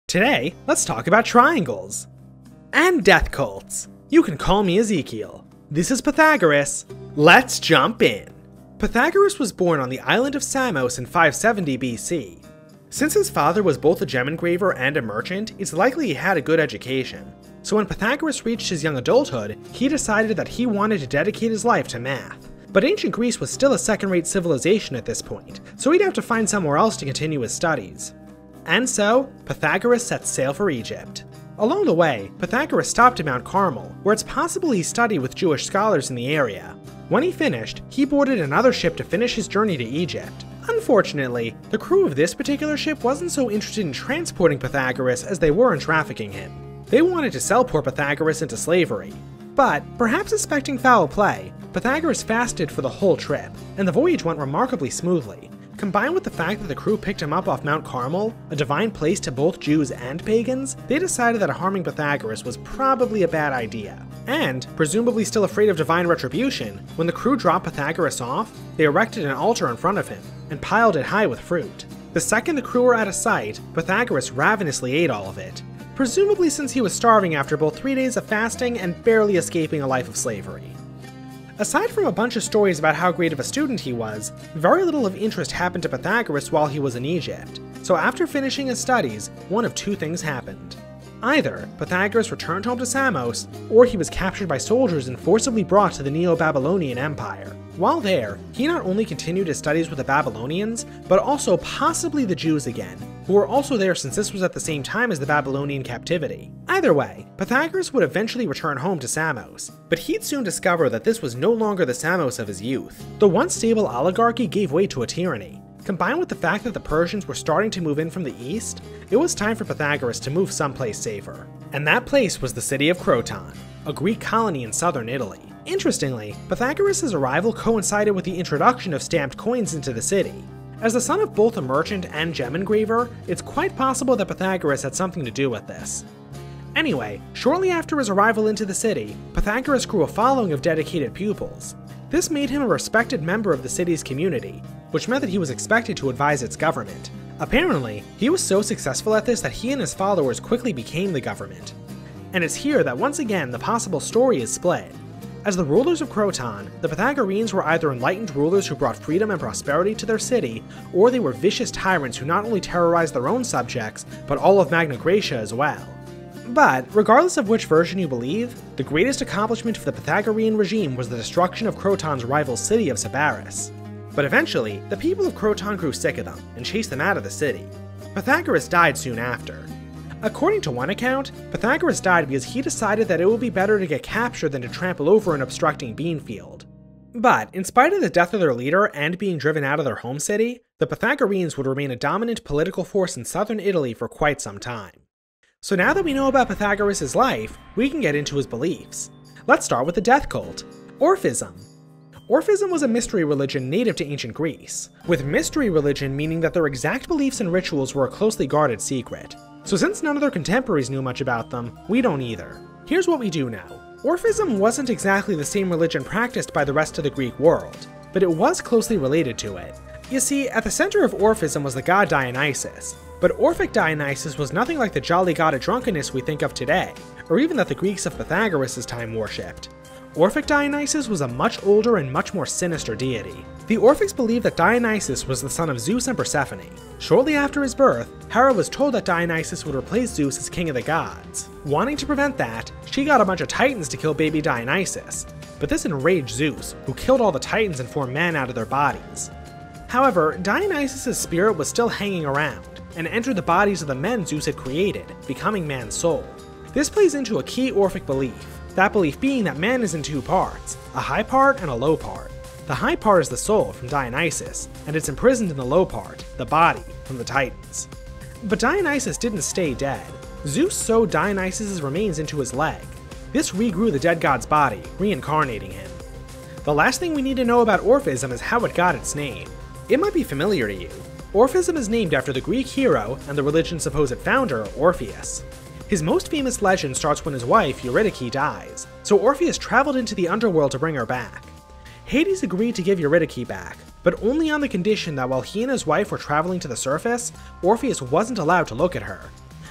Today, let's talk about triangles. And death cults. You can call me Ezekiel. This is Pythagoras. Let's jump in. Pythagoras was born on the island of Samos in 570 BC. Since his father was both a gem engraver and a merchant, it's likely he had a good education. So when Pythagoras reached his young adulthood, he decided that he wanted to dedicate his life to math. But ancient Greece was still a second-rate civilization at this point, so he'd have to find somewhere else to continue his studies. And so, Pythagoras set sail for Egypt. Along the way, Pythagoras stopped at Mount Carmel, where it's possible he studied with Jewish scholars in the area. When he finished, he boarded another ship to finish his journey to Egypt. Unfortunately, the crew of this particular ship wasn't so interested in transporting Pythagoras as they were in trafficking him. They wanted to sell poor Pythagoras into slavery. But, perhaps suspecting foul play, Pythagoras fasted for the whole trip, and the voyage went remarkably smoothly. Combined with the fact that the crew picked him up off Mount Carmel, a divine place to both Jews and pagans, they decided that harming Pythagoras was probably a bad idea. And, presumably still afraid of divine retribution, when the crew dropped Pythagoras off, they erected an altar in front of him, and piled it high with fruit. The second the crew were out of sight, Pythagoras ravenously ate all of it, presumably since he was starving after both 3 days of fasting and barely escaping a life of slavery. Aside from a bunch of stories about how great of a student he was, very little of interest happened to Pythagoras while he was in Egypt, so after finishing his studies, one of two things happened. Either Pythagoras returned home to Samos, or he was captured by soldiers and forcibly brought to the Neo-Babylonian Empire. While there, he not only continued his studies with the Babylonians, but also possibly the Jews again, who were also there since this was at the same time as the Babylonian captivity. Either way, Pythagoras would eventually return home to Samos, but he'd soon discover that this was no longer the Samos of his youth. The once stable oligarchy gave way to a tyranny. Combined with the fact that the Persians were starting to move in from the east, it was time for Pythagoras to move someplace safer. And that place was the city of Croton, a Greek colony in southern Italy. Interestingly, Pythagoras' arrival coincided with the introduction of stamped coins into the city. As the son of both a merchant and gem engraver, it's quite possible that Pythagoras had something to do with this. Anyway, shortly after his arrival into the city, Pythagoras grew a following of dedicated pupils. This made him a respected member of the city's community, which meant that he was expected to advise its government. Apparently, he was so successful at this that he and his followers quickly became the government. And it's here that once again the possible story is split. As the rulers of Croton, the Pythagoreans were either enlightened rulers who brought freedom and prosperity to their city, or they were vicious tyrants who not only terrorized their own subjects, but all of Magna Graecia as well. But, regardless of which version you believe, the greatest accomplishment of the Pythagorean regime was the destruction of Croton's rival city of Sybaris. But eventually, the people of Croton grew sick of them, and chased them out of the city. Pythagoras died soon after. According to one account, Pythagoras died because he decided that it would be better to get captured than to trample over an obstructing bean field. But, in spite of the death of their leader and being driven out of their home city, the Pythagoreans would remain a dominant political force in southern Italy for quite some time. So now that we know about Pythagoras' life, we can get into his beliefs. Let's start with the death cult, Orphism. Orphism was a mystery religion native to ancient Greece, with mystery religion meaning that their exact beliefs and rituals were a closely guarded secret. So since none of their contemporaries knew much about them, we don't either. Here's what we do know. Orphism wasn't exactly the same religion practiced by the rest of the Greek world, but it was closely related to it. You see, at the center of Orphism was the god Dionysus, but Orphic Dionysus was nothing like the jolly god of drunkenness we think of today, or even that the Greeks of Pythagoras' time worshipped. Orphic Dionysus was a much older and much more sinister deity. The Orphics believed that Dionysus was the son of Zeus and Persephone. Shortly after his birth, Hera was told that Dionysus would replace Zeus as king of the gods. Wanting to prevent that, she got a bunch of titans to kill baby Dionysus, but this enraged Zeus, who killed all the titans and formed man out of their bodies. However, Dionysus' spirit was still hanging around, and entered the bodies of the men Zeus had created, becoming man's soul. This plays into a key Orphic belief, that belief being that man is in two parts, a high part and a low part. The high part is the soul from Dionysus, and it's imprisoned in the low part, the body, from the Titans. But Dionysus didn't stay dead. Zeus sewed Dionysus' remains into his leg. This regrew the dead god's body, reincarnating him. The last thing we need to know about Orphism is how it got its name. It might be familiar to you. Orphism is named after the Greek hero and the religion's supposed founder, Orpheus. His most famous legend starts when his wife, Eurydice, dies, so Orpheus traveled into the underworld to bring her back. Hades agreed to give Eurydice back, but only on the condition that while he and his wife were traveling to the surface, Orpheus wasn't allowed to look at her.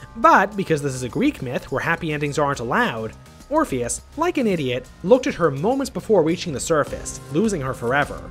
But because this is a Greek myth where happy endings aren't allowed, Orpheus, like an idiot, looked at her moments before reaching the surface, losing her forever.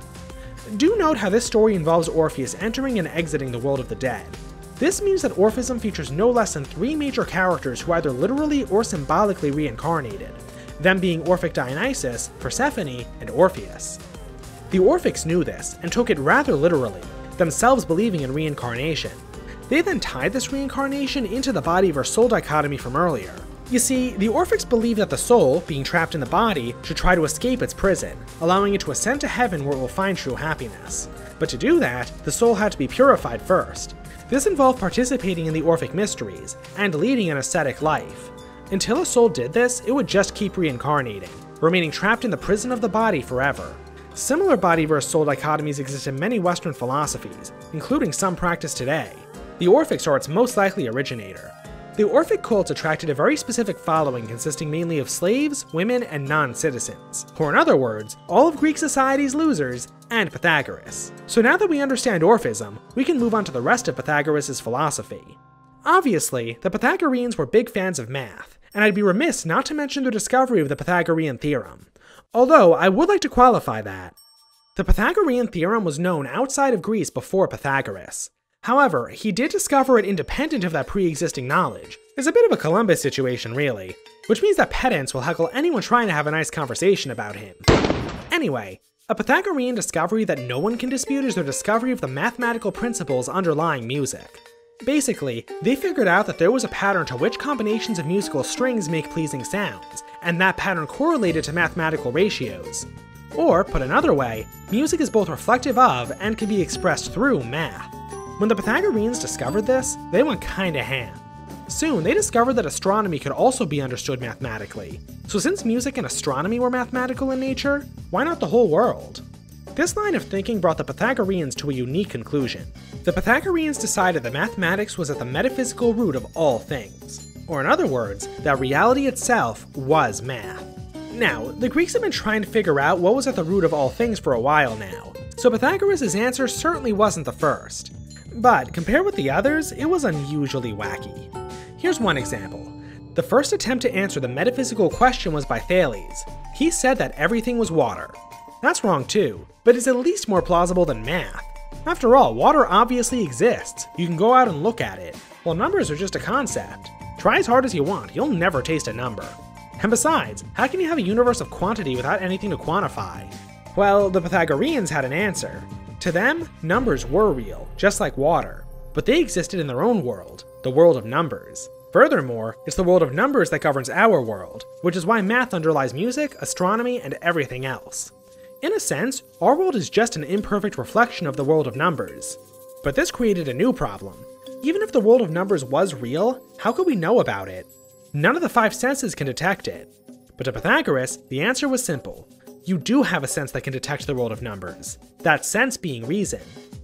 Do note how this story involves Orpheus entering and exiting the world of the dead. This means that Orphism features no less than 3 major characters who either literally or symbolically reincarnated, them being Orphic Dionysus, Persephone, and Orpheus. The Orphics knew this and took it rather literally, themselves believing in reincarnation. They then tied this reincarnation into the body of our soul dichotomy from earlier. You see, the Orphics believed that the soul, being trapped in the body, should try to escape its prison, allowing it to ascend to heaven where it will find true happiness. But to do that, the soul had to be purified first. This involved participating in the Orphic mysteries, and leading an ascetic life. Until a soul did this, it would just keep reincarnating, remaining trapped in the prison of the body forever. Similar body-verse-soul dichotomies exist in many Western philosophies, including some practiced today. The Orphics are its most likely originator. The Orphic cults attracted a very specific following consisting mainly of slaves, women, and non-citizens, or in other words, all of Greek society's losers, and Pythagoras. So now that we understand Orphism, we can move on to the rest of Pythagoras' philosophy. Obviously, the Pythagoreans were big fans of math, and I'd be remiss not to mention their discovery of the Pythagorean theorem. Although, I would like to qualify that. The Pythagorean theorem was known outside of Greece before Pythagoras. However, he did discover it independent of that pre-existing knowledge. It's a bit of a Columbus situation, really, which means that pedants will heckle anyone trying to have a nice conversation about him. Anyway, a Pythagorean discovery that no one can dispute is their discovery of the mathematical principles underlying music. Basically, they figured out that there was a pattern to which combinations of musical strings make pleasing sounds, and that pattern correlated to mathematical ratios. Or, put another way, music is both reflective of and can be expressed through math. When the Pythagoreans discovered this, they went kinda ham. Soon, they discovered that astronomy could also be understood mathematically. So since music and astronomy were mathematical in nature, why not the whole world? This line of thinking brought the Pythagoreans to a unique conclusion. The Pythagoreans decided that mathematics was at the metaphysical root of all things. Or in other words, that reality itself was math. Now, the Greeks have been trying to figure out what was at the root of all things for a while now, so Pythagoras' answer certainly wasn't the first. But compared with the others, it was unusually wacky. Here's one example. The first attempt to answer the metaphysical question was by Thales. He said that everything was water. That's wrong too, but it's at least more plausible than math. After all, water obviously exists. You can go out and look at it, while numbers are just a concept. Try as hard as you want, you'll never taste a number. And besides, how can you have a universe of quantity without anything to quantify? Well, the Pythagoreans had an answer. To them, numbers were real, just like water, but they existed in their own world, the world of numbers. Furthermore, it's the world of numbers that governs our world, which is why math underlies music, astronomy, and everything else. In a sense, our world is just an imperfect reflection of the world of numbers. But this created a new problem. Even if the world of numbers was real, how could we know about it? None of the 5 senses can detect it. But to Pythagoras, the answer was simple. You do have a sense that can detect the world of numbers, that sense being reason.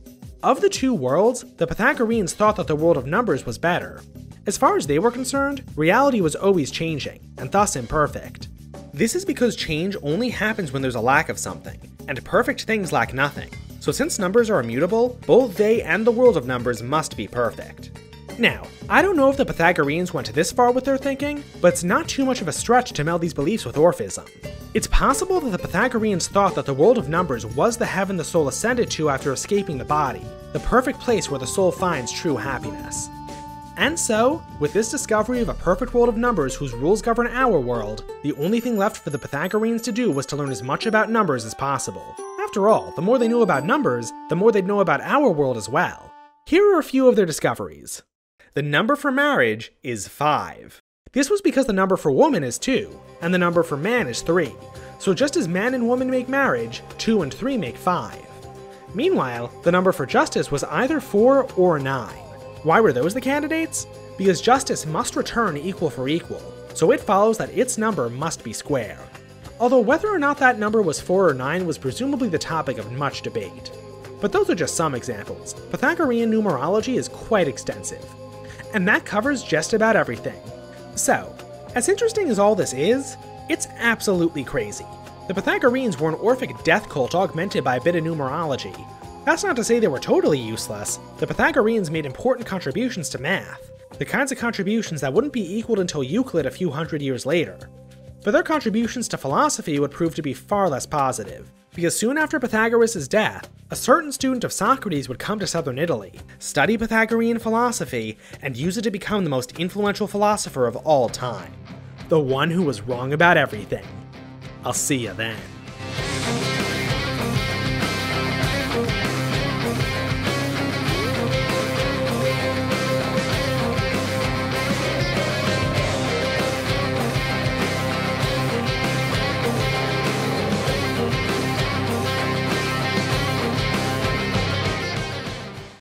Of the 2 worlds, the Pythagoreans thought that the world of numbers was better. As far as they were concerned, reality was always changing, and thus imperfect. This is because change only happens when there's a lack of something, and perfect things lack nothing. So since numbers are immutable, both they and the world of numbers must be perfect. Now, I don't know if the Pythagoreans went this far with their thinking, but it's not too much of a stretch to meld these beliefs with Orphism. It's possible that the Pythagoreans thought that the world of numbers was the heaven the soul ascended to after escaping the body, the perfect place where the soul finds true happiness. And so, with this discovery of a perfect world of numbers whose rules govern our world, the only thing left for the Pythagoreans to do was to learn as much about numbers as possible. After all, the more they knew about numbers, the more they'd know about our world as well. Here are a few of their discoveries. The number for marriage is 5. This was because the number for woman is 2, and the number for man is 3. So just as man and woman make marriage, 2 and 3 make 5. Meanwhile, the number for justice was either 4 or 9. Why were those the candidates? Because justice must return equal for equal, so it follows that its number must be square. Although whether or not that number was 4 or 9 was presumably the topic of much debate. But those are just some examples. Pythagorean numerology is quite extensive. And that covers just about everything. So, as interesting as all this is, it's absolutely crazy. The Pythagoreans were an Orphic death cult augmented by a bit of numerology. That's not to say they were totally useless. The Pythagoreans made important contributions to math. the kinds of contributions that wouldn't be equaled until Euclid a few hundred years later. But their contributions to philosophy would prove to be far less positive, because soon after Pythagoras' death, a certain student of Socrates would come to southern Italy, study Pythagorean philosophy, and use it to become the most influential philosopher of all time. The one who was wrong about everything. I'll see you then.